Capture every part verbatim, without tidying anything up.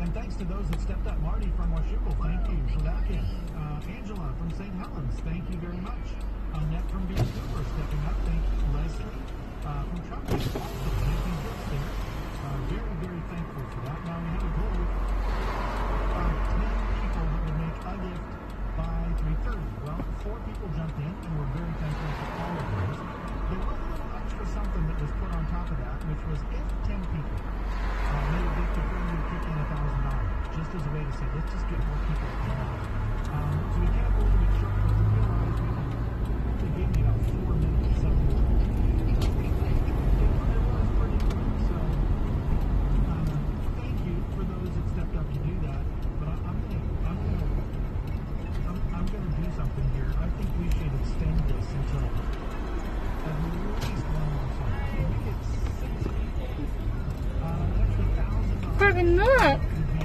And thanks to those that stepped up. Marty from Washougal, thank you for that gift. Uh, Angela from Saint Helens, thank you very much. Annette from Vancouver stepping up, thank you. Leslie uh, from Truckee, also making gifts there. Uh, very, very thankful for that. Now we have a goal of ten people that would make a gift by three thirty. Well, four people jumped in, and we're very thankful for all of those. There was a little extra something that was put on top of that, which was if ten people uh, made a gift of four hundred fifty dollars and one thousand dollars, just as a way to say, let's just get more people involved. Um, so we can't hold it short, but we realized we only gave me about four minutes, so it was pretty quick. So uh, thank you for those that stepped up to do that. But I, I'm gonna, I'm gonna, I'm, I'm gonna do something here. I think we should extend this until at least one more time. Can we get six people? Uh, that's a thousand dollars. Corbin, look.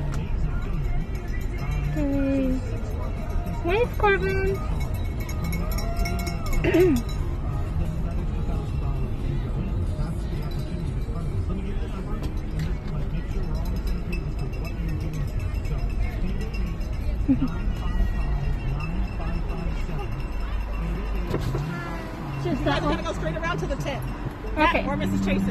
Okay. Where's Corbin? Just that I'm one. gonna go straight around to the tent. Okay. Yeah, or Missus Chase's.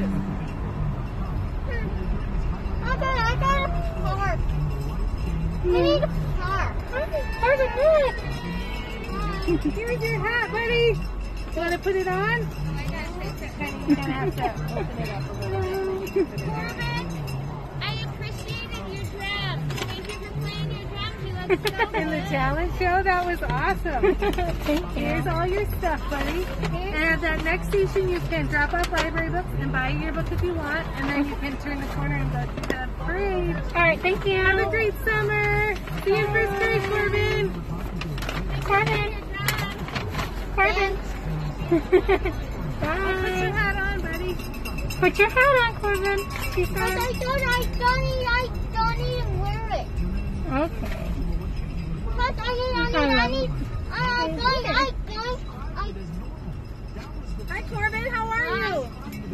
I got, I got a park. I need a park. Corbin, look. Here's your hat, buddy. You want to put it on? You're gonna have to open it up a little bit. Corbin, I appreciated your drums. Thank you for playing your drums. You look so In the good. challenge show, that was awesome. Here's all your stuff, buddy. And at that next station, you can drop off library books and buy your book if you want, and then you can turn the corner and go to the parade. All right, thank you. Have a great summer. See you in first grade, Corbin. Corbin. Corbin. Bye. Put your hat on, buddy. Put your hat on, Corbin. She But said. I don't, I don't, e- I don't even wear it. Okay. But I need, I need, I need, I don't, I don't, I Hi Corbin, how are you?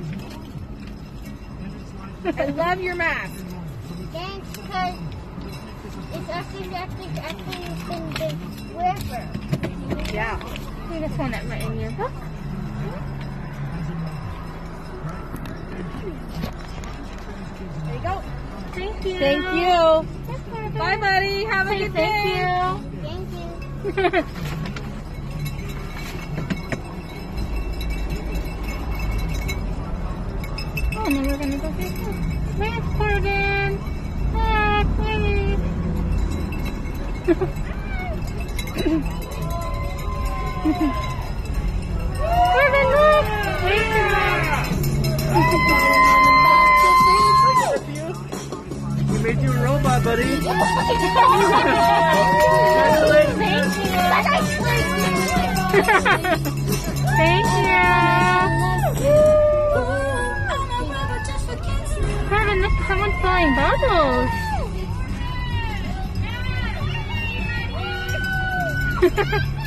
I love your mask. thanks, because it's actually, actually, actually been been forever. Yeah. See this one that went in your book? There you go. Thank you. Thank you. Yes, Corbin. Bye, buddy. Have a Say good day. thank you. Thank you. Oh, and then we're gonna go get this. Where's Corbin? Ah, please. Corbin, look! We made you a robot, buddy. Thank you. Thank you. Corbin, look, someone's blowing bubbles.